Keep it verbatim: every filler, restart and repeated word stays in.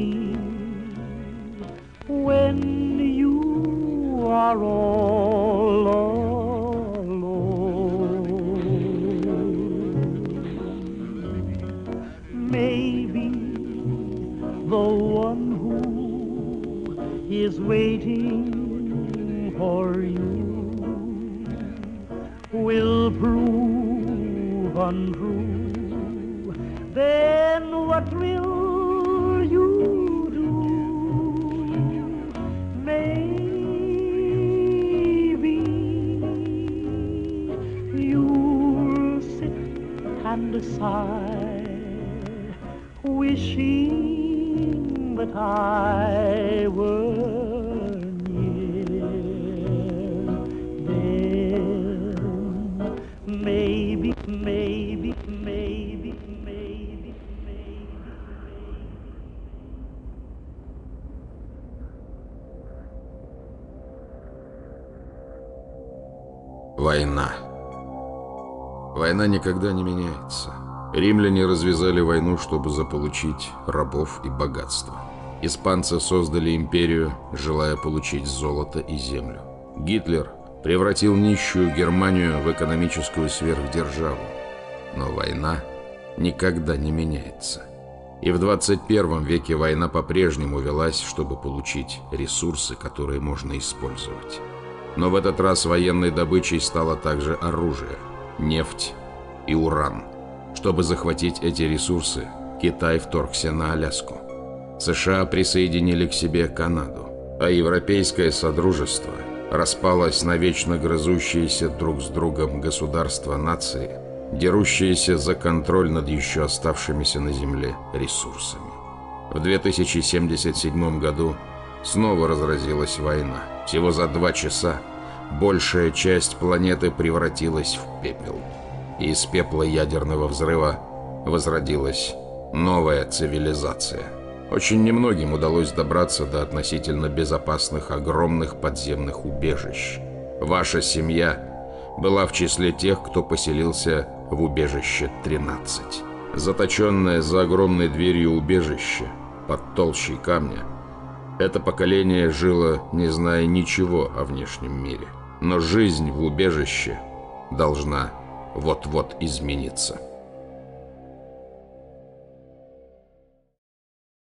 when you are all alone. Maybe the one who is waiting for you will prove untrue. Then what will you do? Maybe you'll sit and sigh, wishing that I were near. Then maybe, maybe, maybe, maybe, maybe. Война. Война никогда не меняется. Римляне развязали войну, чтобы заполучить рабов и богатство. Испанцы создали империю, желая получить золото и землю. Гитлер превратил нищую Германию в экономическую сверхдержаву. Но война никогда не меняется. И в двадцать первом веке война по-прежнему велась, чтобы получить ресурсы, которые можно использовать. Но в этот раз военной добычей стало также оружие, нефть и уран. Чтобы захватить эти ресурсы, Китай вторгся на Аляску. США присоединили к себе Канаду, а Европейское Содружество распалось на вечно грызущиеся друг с другом государства-нации, дерущиеся за контроль над еще оставшимися на Земле ресурсами. В две тысячи семьдесят седьмом году снова разразилась война. Всего за два часа большая часть планеты превратилась в пепел. И из пепла ядерного взрыва возродилась новая цивилизация. Очень немногим удалось добраться до относительно безопасных огромных подземных убежищ. Ваша семья была в числе тех, кто поселился в убежище тринадцать. Заточенное за огромной дверью убежище под толщей камня, это поколение жило, не зная ничего о внешнем мире. Но жизнь в убежище должна вот-вот измениться.